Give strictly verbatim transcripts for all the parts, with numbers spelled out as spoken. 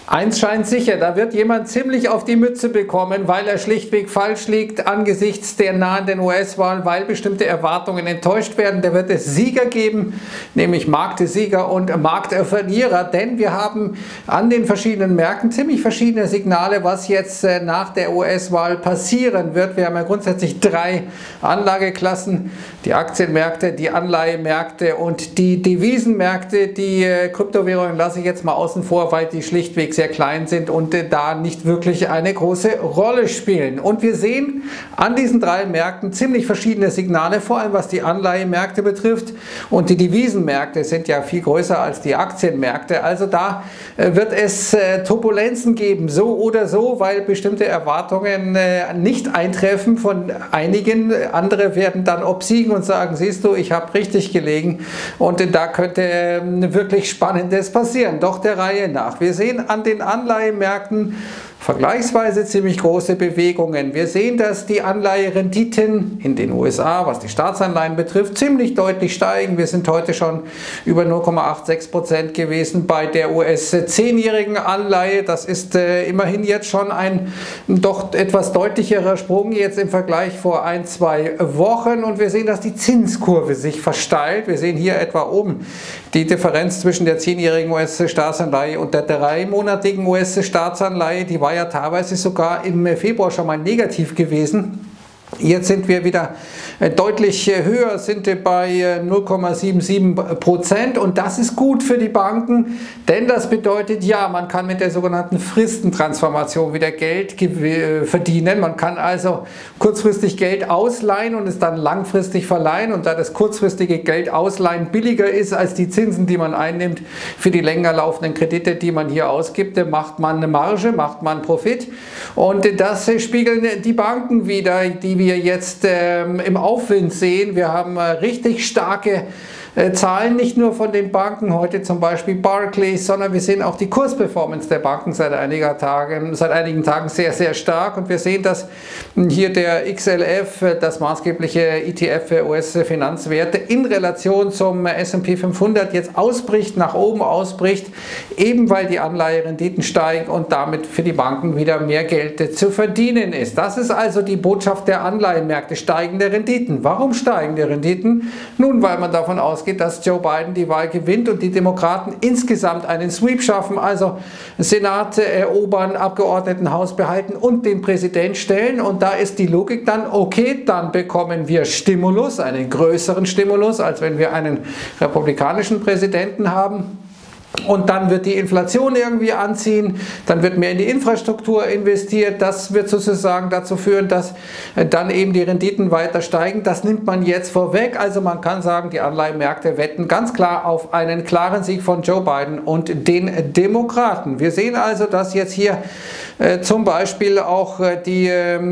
Eins scheint sicher, da wird jemand ziemlich auf die Mütze bekommen, weil er schlichtweg falsch liegt angesichts der nahenden U S-Wahl, weil bestimmte Erwartungen enttäuscht werden. Da wird es Sieger geben, nämlich Marktesieger und Marktverlierer, denn wir haben an den verschiedenen Märkten ziemlich verschiedene Signale, was jetzt nach der U S-Wahl passieren wird. Wir haben ja grundsätzlich drei Anlageklassen, die Aktienmärkte, die Anleihemärkte und die Devisenmärkte. Die Kryptowährungen lasse ich jetzt mal außen vor, weil die schlichtweg sehr klein sind und äh, da nicht wirklich eine große Rolle spielen. Und wir sehen an diesen drei Märkten ziemlich verschiedene Signale, vor allem was die Anleihemärkte betrifft. Und die Devisenmärkte sind ja viel größer als die Aktienmärkte. Also da äh, wird es äh, Turbulenzen geben, so oder so, weil bestimmte Erwartungen äh, nicht eintreffen von einigen. Andere werden dann obsiegen und sagen, siehst du, ich habe richtig gelegen. Und äh, da könnte äh, wirklich Spannendes passieren. Doch der Reihe nach. Wir sehen an den Anleihemärkten vergleichsweise ziemlich große Bewegungen. Wir sehen, dass die Anleiherenditen in den U S A, was die Staatsanleihen betrifft, ziemlich deutlich steigen. Wir sind heute schon über null Komma sechsundachtzig Prozent gewesen bei der U S-zehnjährigen Anleihe. Das ist äh, immerhin jetzt schon ein doch etwas deutlicherer Sprung jetzt im Vergleich vor ein, zwei Wochen. Und wir sehen, dass die Zinskurve sich versteilt. Wir sehen hier etwa oben die Differenz zwischen der zehnjährigen U S-Staatsanleihe und der dreimonatigen U S-Staatsanleihe. Die war ja teilweise sogar im Februar schon mal negativ gewesen. Jetzt sind wir wieder deutlich höher, sind wir bei null Komma siebenundsiebzig Prozent und das ist gut für die Banken, denn das bedeutet, ja, man kann mit der sogenannten Fristentransformation wieder Geld verdienen. Man kann also kurzfristig Geld ausleihen und es dann langfristig verleihen, und da das kurzfristige Geld ausleihen billiger ist als die Zinsen, die man einnimmt für die länger laufenden Kredite, die man hier ausgibt, macht man eine Marge, macht man Profit, und das spiegeln die Banken wieder, die wir jetzt ähm, im Aufwind sehen. Wir haben äh, richtig starke äh, Zahlen, nicht nur von den Banken, heute zum Beispiel Barclays, sondern wir sehen auch die Kursperformance der Banken seit, einiger Tagen, seit einigen Tagen sehr, sehr stark, und wir sehen, dass hier der X L F, das maßgebliche E T F für U S-Finanzwerte, in Relation zum S und P fünfhundert jetzt ausbricht, nach oben ausbricht, eben weil die Anleiherenditen steigen und damit für die Banken wieder mehr Geld zu verdienen ist. Das ist also die Botschaft der Anleihenmärkte, steigende Renditen. Warum steigende Renditen? Nun, weil man davon ausgeht, dass Joe Biden die Wahl gewinnt und die Demokraten insgesamt einen Sweep schaffen, also Senat erobern, Abgeordnetenhaus behalten und den Präsident stellen. Und da ist die Logik dann, okay, dann bekommen wir Stimulus, einen größeren Stimulus, als wenn wir einen republikanischen Präsidenten haben. Und dann wird die Inflation irgendwie anziehen, dann wird mehr in die Infrastruktur investiert, das wird sozusagen dazu führen, dass dann eben die Renditen weiter steigen. Das nimmt man jetzt vorweg, also man kann sagen, die Anleihenmärkte wetten ganz klar auf einen klaren Sieg von Joe Biden und den Demokraten. Wir sehen also, dass jetzt hier äh, zum Beispiel auch äh, die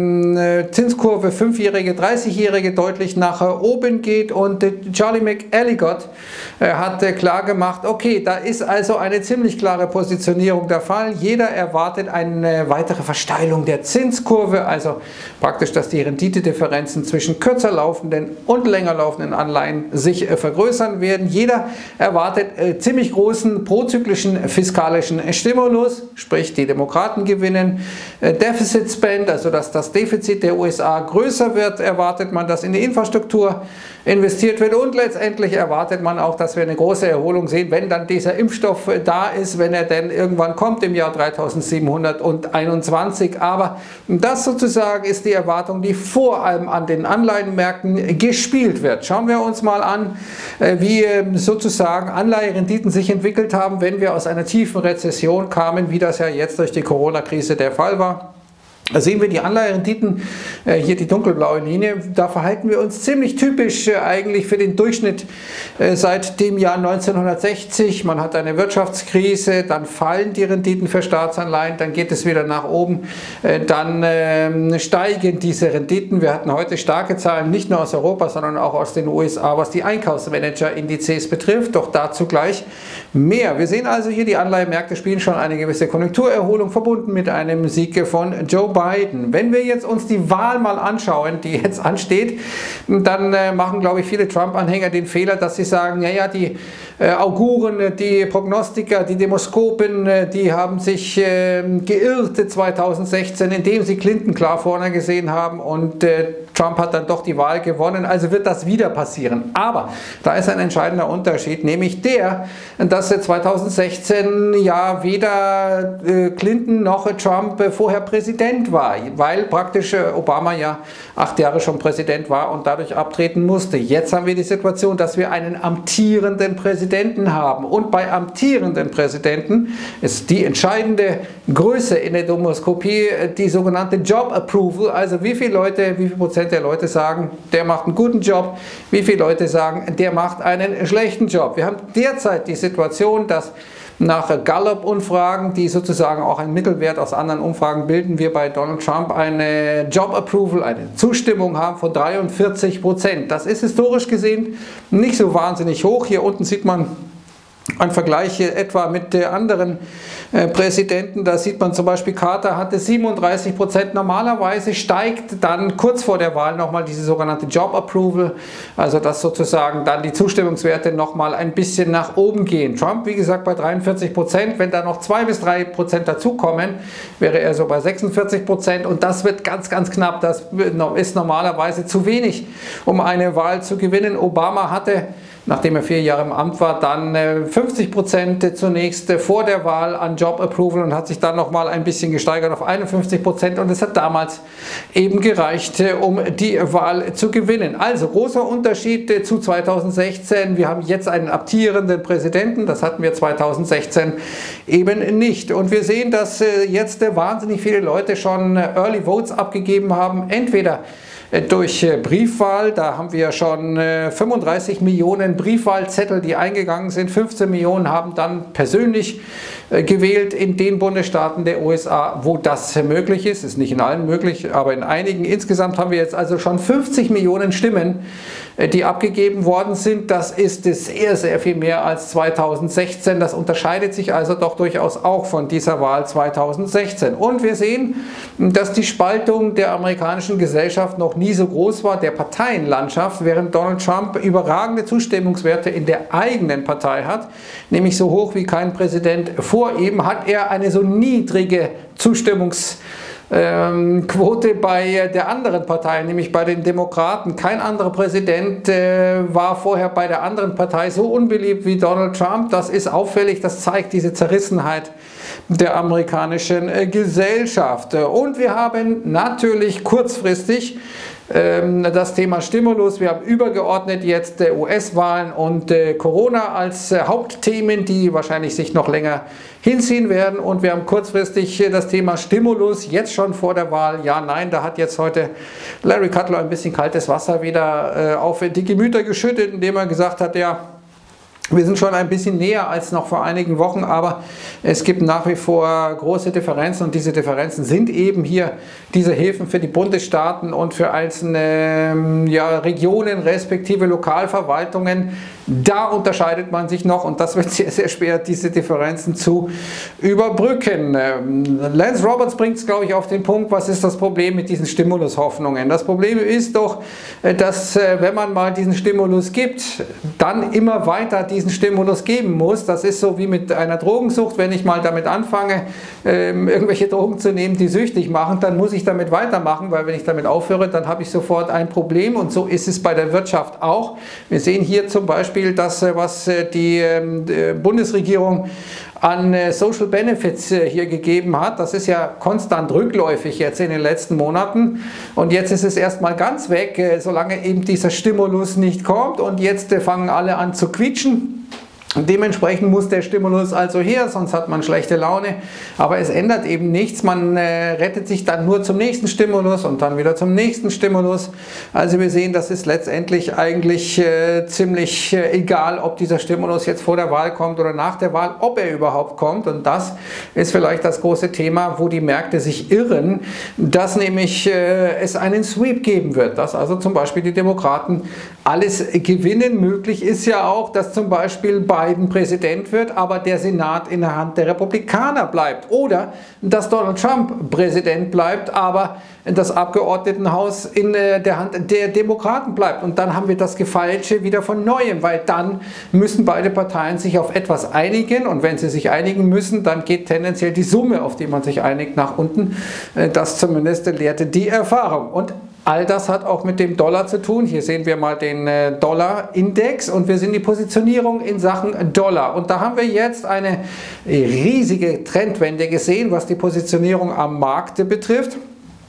äh, Zinskurve fünfjährige, dreißigjährige deutlich nach oben geht, und äh, Charlie McElligott äh, hat äh, klar gemacht, okay, da ist also eine ziemlich klare Positionierung der Fall. Jeder erwartet eine weitere Versteilung der Zinskurve, also praktisch, dass die Renditedifferenzen zwischen kürzer laufenden und länger laufenden Anleihen sich äh, vergrößern werden. Jeder erwartet äh, ziemlich großen prozyklischen fiskalischen Stimulus, sprich die Demokraten gewinnen. Äh, Deficit Spend, also dass das Defizit der U S A größer wird, erwartet man, dass in die Infrastruktur investiert wird, und letztendlich erwartet man auch, dass wir eine große Erholung sehen, wenn dann dieser Impfstoff da ist, wenn er denn irgendwann kommt im Jahr dreitausendsiebenhunderteinundzwanzig. Aber das sozusagen ist die Erwartung, die vor allem an den Anleihenmärkten gespielt wird. Schauen wir uns mal an, wie sozusagen Anleiherenditen sich entwickelt haben, wenn wir aus einer tiefen Rezession kamen, wie das ja jetzt durch die Corona-Krise der Fall war. Da sehen wir die Anleiherenditen, hier die dunkelblaue Linie, da verhalten wir uns ziemlich typisch eigentlich für den Durchschnitt seit dem Jahr neunzehnhundertsechzig. Man hat eine Wirtschaftskrise, dann fallen die Renditen für Staatsanleihen, dann geht es wieder nach oben, dann steigen diese Renditen. Wir hatten heute starke Zahlen, nicht nur aus Europa, sondern auch aus den U S A, was die Einkaufsmanager-Indizes betrifft, doch dazu gleich mehr. Wir sehen also hier, die Anleihemärkte spielen schon eine gewisse Konjunkturerholung verbunden mit einem Sieg von Joe Biden. Wenn wir jetzt uns die Wahl mal anschauen, die jetzt ansteht, dann äh, machen, glaube ich, viele Trump-Anhänger den Fehler, dass sie sagen, ja, ja, die äh, Auguren, die Prognostiker, die Demoskopen, äh, die haben sich äh, geirrt zweitausendsechzehn, indem sie Clinton klar vorne gesehen haben und äh, Trump hat dann doch die Wahl gewonnen, also wird das wieder passieren. Aber da ist ein entscheidender Unterschied, nämlich der, dass zweitausendsechzehn ja weder äh, Clinton noch Trump äh, vorher Präsident war, weil praktisch äh, Obama ja acht Jahre schon Präsident war und dadurch abtreten musste. Jetzt haben wir die Situation, dass wir einen amtierenden Präsidenten haben. Und bei amtierenden Präsidenten ist die entscheidende Größe in der Demoskopie die sogenannte Job Approval, also wie viele Leute, wie viel Prozent der Leute sagen, der macht einen guten Job, wie viele Leute sagen, der macht einen schlechten Job. Wir haben derzeit die Situation, dass nach Gallup-Umfragen, die sozusagen auch einen Mittelwert aus anderen Umfragen bilden, wir bei Donald Trump eine Job Approval, eine Zustimmung haben von dreiundvierzig Prozent. Das ist historisch gesehen nicht so wahnsinnig hoch. Hier unten sieht man ein Vergleich etwa mit der anderen äh, Präsidenten, da sieht man zum Beispiel, Carter hatte siebenunddreißig Prozent. Normalerweise steigt dann kurz vor der Wahl nochmal diese sogenannte Job Approval, also dass sozusagen dann die Zustimmungswerte nochmal ein bisschen nach oben gehen. Trump, wie gesagt, bei dreiundvierzig Prozent, wenn da noch zwei bis drei Prozent dazukommen, wäre er so bei sechsundvierzig Prozent und das wird ganz, ganz knapp. Das ist normalerweise zu wenig, um eine Wahl zu gewinnen. Obama hatte, nachdem er vier Jahre im Amt war, dann fünfzig Prozent zunächst vor der Wahl an Job Approval und hat sich dann nochmal ein bisschen gesteigert auf einundfünfzig Prozent und es hat damals eben gereicht, um die Wahl zu gewinnen. Also großer Unterschied zu zweitausendsechzehn. Wir haben jetzt einen amtierenden Präsidenten, das hatten wir zweitausendsechzehn eben nicht. Und wir sehen, dass jetzt wahnsinnig viele Leute schon Early Votes abgegeben haben, entweder durch Briefwahl, da haben wir schon fünfunddreißig Millionen Briefwahlzettel, die eingegangen sind, fünfzehn Millionen haben dann persönlich gewählt in den Bundesstaaten der U S A, wo das möglich ist, ist nicht in allen möglich, aber in einigen. Insgesamt haben wir jetzt also schon fünfzig Millionen Stimmen, die abgegeben worden sind. Das ist sehr, sehr viel mehr als zweitausendsechzehn. Das unterscheidet sich also doch durchaus auch von dieser Wahl zweitausendsechzehn. Und wir sehen, dass die Spaltung der amerikanischen Gesellschaft noch nie so groß war, der Parteienlandschaft, während Donald Trump überragende Zustimmungswerte in der eigenen Partei hat, nämlich so hoch wie kein Präsident vor ihm, hat er eine so niedrige Zustimmungsquote bei der anderen Partei, nämlich bei den Demokraten. Kein anderer Präsident äh, war vorher bei der anderen Partei so unbeliebt wie Donald Trump. Das ist auffällig, das zeigt diese Zerrissenheit der amerikanischen äh, Gesellschaft. Und wir haben natürlich kurzfristig das Thema Stimulus. Wir haben übergeordnet jetzt U S-Wahlen und Corona als Hauptthemen, die wahrscheinlich sich noch länger hinziehen werden. Und wir haben kurzfristig das Thema Stimulus, jetzt schon vor der Wahl. Ja, nein, da hat jetzt heute Larry Kudlow ein bisschen kaltes Wasser wieder auf die Gemüter geschüttet, indem er gesagt hat, ja, wir sind schon ein bisschen näher als noch vor einigen Wochen, aber es gibt nach wie vor große Differenzen und diese Differenzen sind eben hier diese Hilfen für die Bundesstaaten und für einzelne ja, Regionen respektive Lokalverwaltungen. Da unterscheidet man sich noch und das wird sehr, sehr schwer, diese Differenzen zu überbrücken. Lance Roberts bringt es, glaube ich, auf den Punkt, was ist das Problem mit diesen Stimulushoffnungen? Das Problem ist doch, dass wenn man mal diesen Stimulus gibt, dann immer weiter die diesen Stimulus geben muss. Das ist so wie mit einer Drogensucht. Wenn ich mal damit anfange, ähm, irgendwelche Drogen zu nehmen, die süchtig machen, dann muss ich damit weitermachen, weil wenn ich damit aufhöre, dann habe ich sofort ein Problem und so ist es bei der Wirtschaft auch. Wir sehen hier zum Beispiel, dass was die ähm, Bundesregierung an Social Benefits hier gegeben hat. Das ist ja konstant rückläufig jetzt in den letzten Monaten und jetzt ist es erstmal ganz weg, solange eben dieser Stimulus nicht kommt und jetzt fangen alle an zu quietschen. Dementsprechend muss der Stimulus also her, sonst hat man schlechte Laune, aber es ändert eben nichts, man äh, rettet sich dann nur zum nächsten Stimulus und dann wieder zum nächsten Stimulus. Also wir sehen, das ist letztendlich eigentlich äh, ziemlich äh, egal, ob dieser Stimulus jetzt vor der Wahl kommt oder nach der Wahl, ob er überhaupt kommt und das ist vielleicht das große Thema, wo die Märkte sich irren, dass nämlich äh, es einen Sweep geben wird, dass also zum Beispiel die Demokraten alles gewinnen. Möglich ist ja auch, dass zum Beispiel bei Biden Präsident wird, aber der Senat in der Hand der Republikaner bleibt. Oder dass Donald Trump Präsident bleibt, aber das Abgeordnetenhaus in der Hand der Demokraten bleibt. Und dann haben wir das Gefeilsche wieder von Neuem, weil dann müssen beide Parteien sich auf etwas einigen. Und wenn sie sich einigen müssen, dann geht tendenziell die Summe, auf die man sich einigt, nach unten. Das zumindest lehrte die Erfahrung. Und all das hat auch mit dem Dollar zu tun. Hier sehen wir mal den Dollar-Index und wir sehen die Positionierung in Sachen Dollar. Und da haben wir jetzt eine riesige Trendwende gesehen, was die Positionierung am Markt betrifft.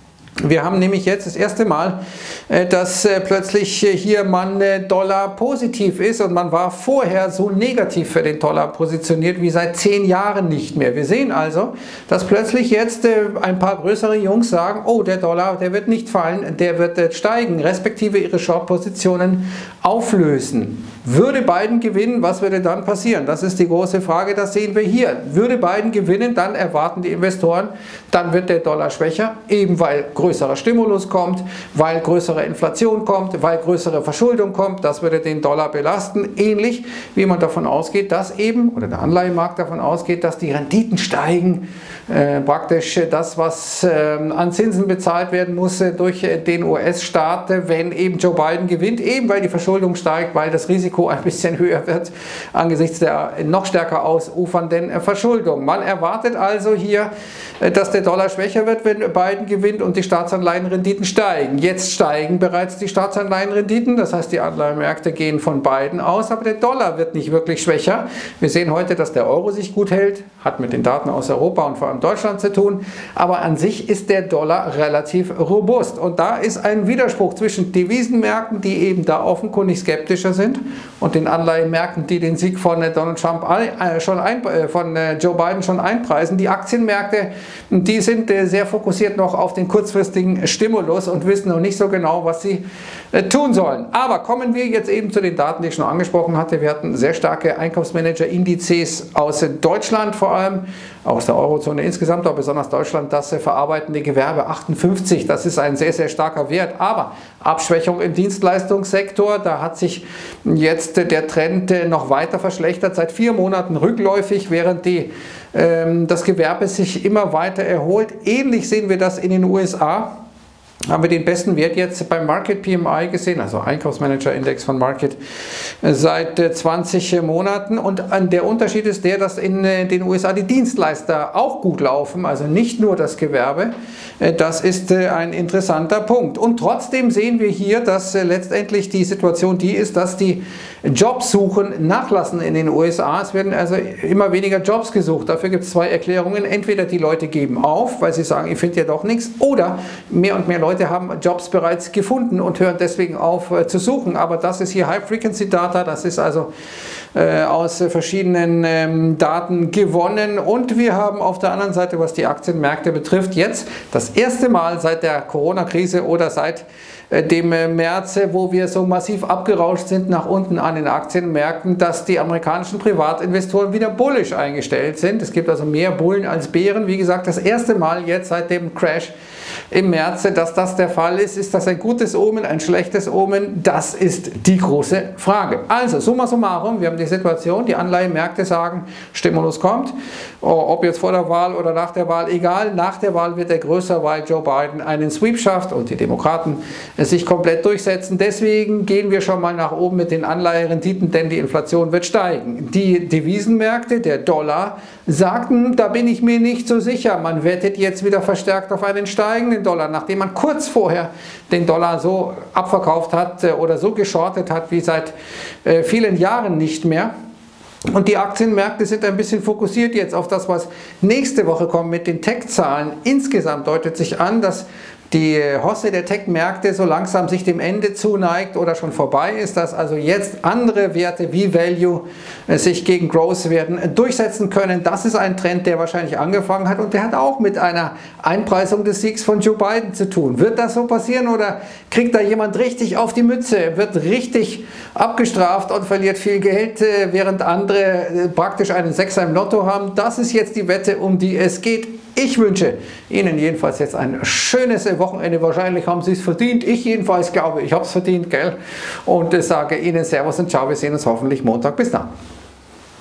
Wir haben nämlich jetzt das erste Mal, dass plötzlich hier man Dollar positiv ist und man war vorher so negativ für den Dollar positioniert wie seit zehn Jahren nicht mehr. Wir sehen also, dass plötzlich jetzt ein paar größere Jungs sagen, oh, der Dollar, der wird nicht fallen, der wird steigen, respektive ihre Short-Positionen auflösen. Würde Biden gewinnen, was würde dann passieren? Das ist die große Frage, das sehen wir hier. Würde Biden gewinnen, dann erwarten die Investoren, dann wird der Dollar schwächer, eben weil größerer Stimulus kommt, weil größere Inflation kommt, weil größere Verschuldung kommt, das würde den Dollar belasten, ähnlich wie man davon ausgeht, dass eben, oder der Anleihenmarkt davon ausgeht, dass die Renditen steigen, äh, praktisch das, was äh, an Zinsen bezahlt werden muss äh, durch äh, den U S-Staat, äh, wenn eben Joe Biden gewinnt, eben weil die Verschuldung steigt, weil das Risiko ein bisschen höher wird angesichts der noch stärker ausufernden äh, Verschuldung. Man erwartet also hier, äh, dass der Dollar schwächer wird, wenn Biden gewinnt und die Staatsanleihenrenditen steigen. Jetzt steigen bereits die Staatsanleihenrenditen, das heißt die Anleihenmärkte gehen von Biden aus, aber der Dollar wird nicht wirklich schwächer. Wir sehen heute, dass der Euro sich gut hält, hat mit den Daten aus Europa und vor allem Deutschland zu tun, aber an sich ist der Dollar relativ robust und da ist ein Widerspruch zwischen Devisenmärkten, die eben da offenkundig skeptischer sind und den Anleihenmärkten, die den Sieg von Donald Trump schon ein, von Joe Biden schon einpreisen. Die Aktienmärkte, die sind sehr fokussiert noch auf den kurzfristigen Stimulus und wissen noch nicht so genau, was sie tun sollen. Aber kommen wir jetzt eben zu den Daten, die ich schon angesprochen hatte. Wir hatten sehr starke Einkaufsmanager-Indizes aus Deutschland vor allem, aus der Eurozone insgesamt, aber besonders Deutschland, das verarbeitende Gewerbe achtundfünfzig, das ist ein sehr, sehr starker Wert. Aber Abschwächung im Dienstleistungssektor, da hat sich jetzt der Trend noch weiter verschlechtert, seit vier Monaten rückläufig, während die, ähm, das Gewerbe sich immer weiter erholt. Ähnlich sehen wir das in den U S A. Haben wir den besten Wert jetzt beim Market P M I gesehen, also Einkaufsmanager-Index von Market, seit zwanzig Monaten. Und der Unterschied ist der, dass in den U S A die Dienstleister auch gut laufen, also nicht nur das Gewerbe. Das ist ein interessanter Punkt. Und trotzdem sehen wir hier, dass letztendlich die Situation die ist, dass die Jobsuchen nachlassen in den U S A. Es werden also immer weniger Jobs gesucht. Dafür gibt es zwei Erklärungen. Entweder die Leute geben auf, weil sie sagen, ich finde ja doch nichts, oder mehr und mehr Leute Leute haben Jobs bereits gefunden und hören deswegen auf äh, zu suchen. Aber das ist hier High-Frequency-Data, das ist also äh, aus äh, verschiedenen ähm, Daten gewonnen. Und wir haben auf der anderen Seite, was die Aktienmärkte betrifft, jetzt das erste Mal seit der Corona-Krise oder seit äh, dem äh, März, wo wir so massiv abgerauscht sind nach unten an den Aktienmärkten, dass die amerikanischen Privatinvestoren wieder bullisch eingestellt sind. Es gibt also mehr Bullen als Bären. Wie gesagt, das erste Mal jetzt seit dem Crash im März, dass das der Fall ist. Ist das ein gutes Omen, ein schlechtes Omen? Das ist die große Frage. Also, summa summarum, wir haben die Situation, die Anleihenmärkte sagen, Stimulus kommt, ob jetzt vor der Wahl oder nach der Wahl, egal, nach der Wahl wird er größer, weil Joe Biden einen Sweep schafft und die Demokraten sich komplett durchsetzen. Deswegen gehen wir schon mal nach oben mit den Anleiherenditen, denn die Inflation wird steigen. Die Devisenmärkte, der Dollar, sagten, da bin ich mir nicht so sicher. Man wettet jetzt wieder verstärkt auf einen steigenden Dollar, nachdem man kurz vorher den Dollar so abverkauft hat oder so geschortet hat wie seit äh, vielen Jahren nicht mehr. Und die Aktienmärkte sind ein bisschen fokussiert jetzt auf das, was nächste Woche kommt mit den Tech-Zahlen. Insgesamt deutet sich an, dass die Hosse der Tech-Märkte so langsam sich dem Ende zuneigt oder schon vorbei ist, dass also jetzt andere Werte wie Value sich gegen Growth werden durchsetzen können. Das ist ein Trend, der wahrscheinlich angefangen hat und der hat auch mit einer Einpreisung des Siegs von Joe Biden zu tun. Wird das so passieren oder kriegt da jemand richtig auf die Mütze, wird richtig abgestraft und verliert viel Geld, während andere praktisch einen Sechser im Lotto haben? Das ist jetzt die Wette, um die es geht. Ich wünsche Ihnen jedenfalls jetzt ein schönes Wochenende. Wahrscheinlich haben Sie es verdient. Ich jedenfalls glaube, ich habe es verdient, gell? Und sage Ihnen Servus und Ciao. Wir sehen uns hoffentlich Montag. Bis dann.